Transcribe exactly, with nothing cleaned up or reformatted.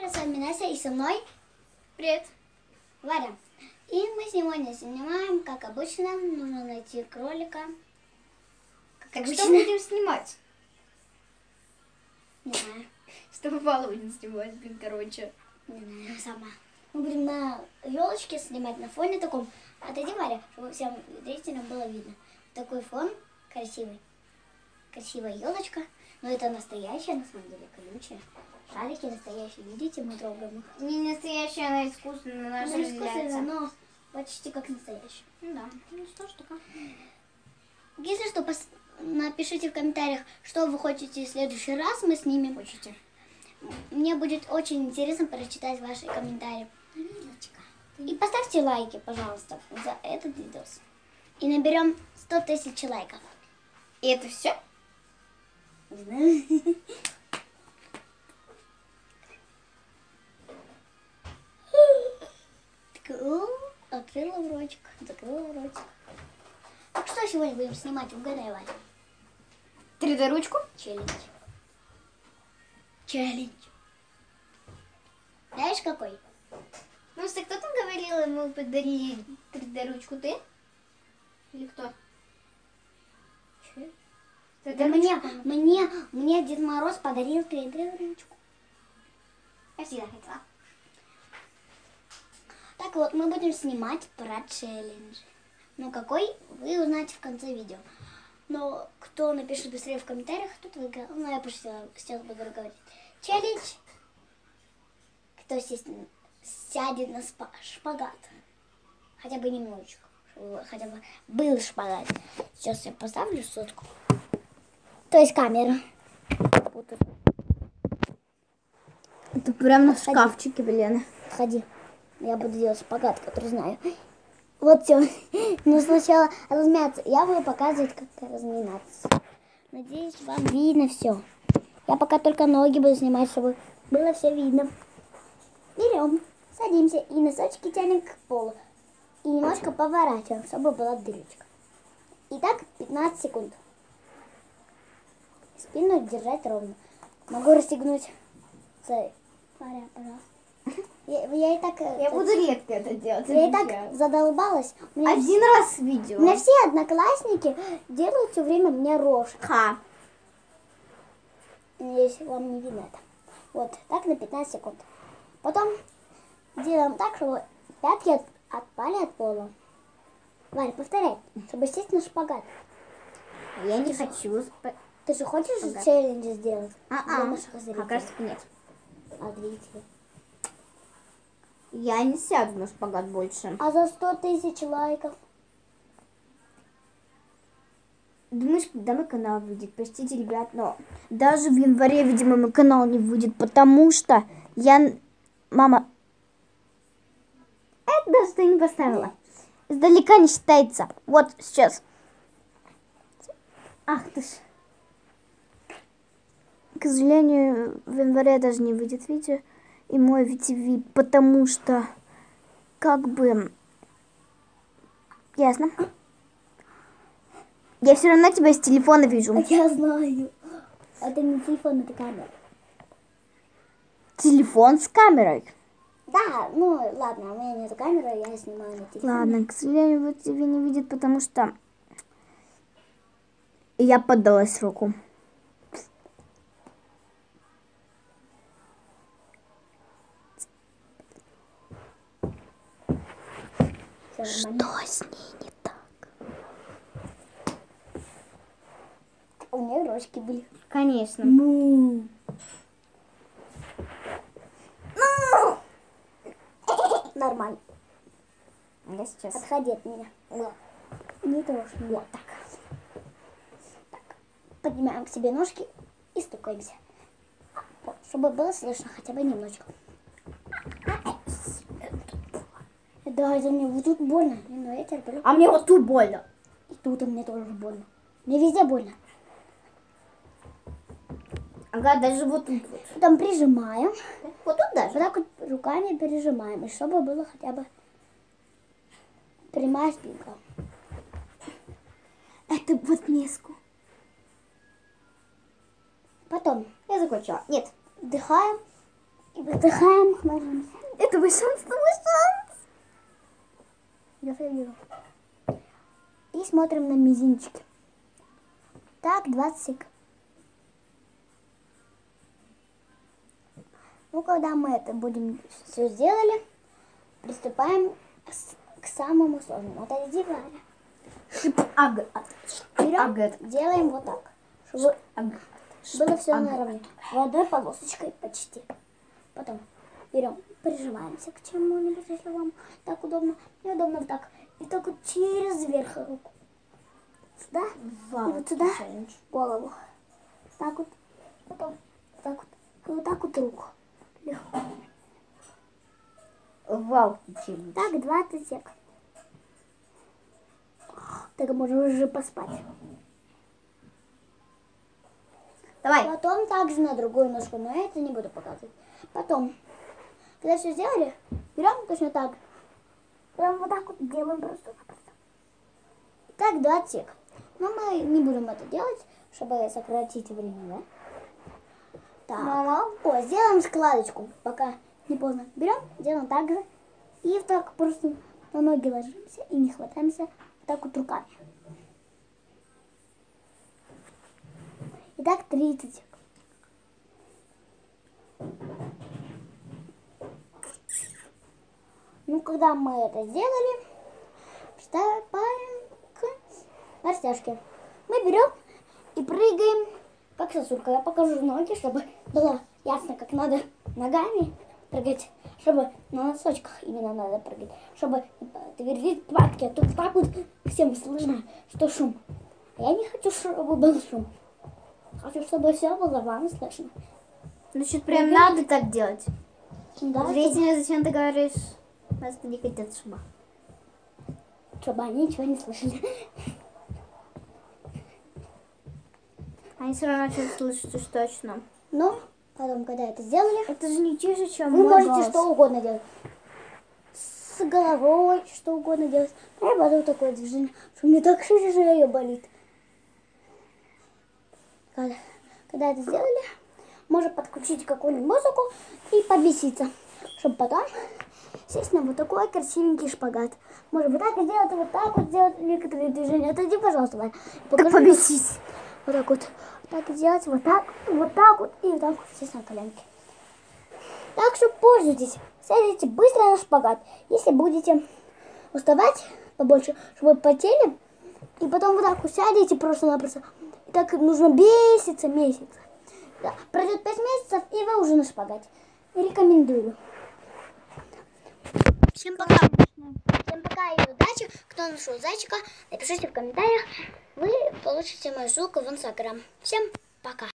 с вами Настя и со мной Привет, Варя. И мы сегодня снимаем, как обычно, нужно найти кролика. Как так обычно. что мы будем снимать? Не знаю, Что попало будем снимать, блин, короче. не знаю, сама. Мы будем на елочке снимать, на фоне таком. Отойди, Варя, чтобы всем зрителям было видно. Такой фон красивый. Красивая елочка. Но это настоящая, на самом деле, колючая. Шарики настоящие, видите, мы трогаем их. Не настоящая, она искусственная, она Она же искусственная, является. но почти как настоящая. Ну да, ну что ж такое. Если что, пос... напишите в комментариях, что вы хотите в следующий раз мы снимем. Хочете? Мне будет очень интересно прочитать ваши комментарии. И поставьте лайки, пожалуйста, за этот видос. И наберем сто тысяч лайков. И это все? Не знаю. Открыла в ротик, закрыла в ротик. Так что сегодня будем снимать? Угадай, Ваня. три дэ ручку? Челлендж. Челлендж. Знаешь, какой? Ну, если кто там говорил, ему подарили три дэ ручку, ты? Или кто? Че? три Да дэ мне, ручку? мне, мне Дед Мороз подарил три дэ ручку. Я всегда хотела. Так вот, мы будем снимать про челлендж. Ну, какой, вы узнаете в конце видео. Но кто напишет быстрее в комментариях, тот выиграл. Ну, я просто сейчас буду говорить. Челлендж. Кто сесть, сядет на спа- шпагат. Хотя бы немножечко. Чтобы хотя бы был шпагат. Сейчас я поставлю сотку. То есть камера. Вот тут. Это прям на Отходи. шкафчике, блин. Отходи. Я буду делать шпагат, который знаю. Вот все. Но сначала размяться. Я буду показывать, как разминаться. Надеюсь, вам видно все. Я пока только ноги буду снимать, чтобы было все видно. Берем, садимся и носочки тянем к полу. И немножко поворачиваем, чтобы была дырочка. Итак, пятнадцать секунд. Спину держать ровно. Могу расстегнуть. Варя, пожалуйста. Я, я и так... Я буду редко это делать. Я и так задолбалась. У меня, Один раз видео. у меня все одноклассники делают все время мне рожки. Ха. Надеюсь, вам не видно это. Вот, так на пятнадцать секунд. Потом делаем так, чтобы пятки от- отпали от пола. Варя, повторяй, чтобы сесть на шпагат. Я не хочу. спа- Ты же хочешь Шпагат. челлендж сделать? Для А-а. наших зрителей? Оказывается, нет. А зрителей? Я не сяду на шпагат больше. А за сто тысяч лайков? Думаешь, когда мой канал выйдет? Простите, ребят, но даже в январе, видимо, мой канал не выйдет, потому что я... Мама... Это даже ты не поставила. Издалека не считается. Вот сейчас. Ах ты ж. К сожалению, в январе даже не выйдет видео и мой ви ти ви, потому что как бы... Ясно. Я все равно тебя с телефона вижу. Я знаю. Это не телефон, это камера. Телефон с камерой. Да, ну ладно, у меня нет камеры, я снимаю на телефон. Ладно, к сожалению, ви ти ви не видит, потому что я поддалась руку. Всё нормально. Что с ней не так? У нее рожки были. Конечно. Ну. Нормально. Я сейчас. Отходи от меня. Не трожь меня. Вот так. Так. Поднимаем к себе ножки и стукаемся. Вот, чтобы было слышно хотя бы немножечко. Да, это мне вот тут больно. Но я терплю. А мне вот тут больно. И тут мне тоже больно. Мне везде больно. Ага, даже вот тут вот. Там прижимаем. Вот тут даже. Вот так вот руками пережимаем. И чтобы было хотя бы прямая спинка. Это вот низко. Потом Я закончила. Нет. вдыхаем И выдыхаем, ложимся. Это мой шанс, это мой шанс. Я вижу. И смотрим на мизинчики. Так, двадцать секунд. Ну, когда мы это будем все сделали, приступаем к самому сложному. Отойди, Варя. Агат. Берем, делаем вот так, чтобы было все наравне. В одной полосочкой почти. Потом берем, прижимаемся к чему-нибудь, если вам так удобно. Мне удобно вот так. И так вот через верх руку. Сюда. Вау, и вот сюда челлендж. голову. Так вот. Потом так вот. И вот так вот руку. Легко. Вау, челлендж. Так, двадцать секунд. Так можно уже поспать. Давай. Потом также на другую ножку, но я это не буду показывать. Потом, когда все сделали, берем точно так. Прям вот так вот делаем просто. Так, двадцать секунд. Но мы не будем это делать, чтобы сократить время, да? Так. Мама. О, сделаем складочку, пока не поздно. Берем, делаем так же. И вот так просто на ноги ложимся и не хватаемся вот так вот руками. Итак, тридцать секунд. Ну, когда мы это сделали, приступаем к растяжке. Мы берем и прыгаем, как сосулька. Я покажу ноги, чтобы было ясно, как надо ногами прыгать, чтобы на носочках именно надо прыгать, чтобы твердить пятки. А тут так вот всем слышно, что шум. А я не хочу, чтобы был шум. Хочу, чтобы все было вам слышно. Значит, прям Прыгай. Надо так делать. Да, Зрители, зачем ты говоришь? Нас не хотят шума. Чтобы они ничего не слышали. Они все равно что-то слышат уж точно. Но потом, когда это сделали, это же не тише, чем вы можете голос. Что угодно делать. С головой что угодно делать. А я потом такое движение, что мне так шея болит. Когда, когда это сделали, можно подключить какую-нибудь музыку и побеситься, чтобы потом сесть на вот такой красивенький шпагат. Можно вот так сделать, вот так вот сделать некоторые движения. Отойди, пожалуйста, Варя. Так побесись. Вот так вот. Так сделать, вот так, вот так вот и вот так вот сесть на коленки. Так что пользуйтесь. Сядете быстро на шпагат. Если будете уставать побольше, чтобы вы потели, и потом вот так вот сядете просто-напросто. И так нужно беситься месяц. Да. Пройдет пять месяцев, и вы уже на шпагате. Рекомендую. Всем пока. Всем пока и удачи. Кто нашел зайчика, напишите в комментариях. Вы получите мою ссылку в Инстаграм. Всем пока.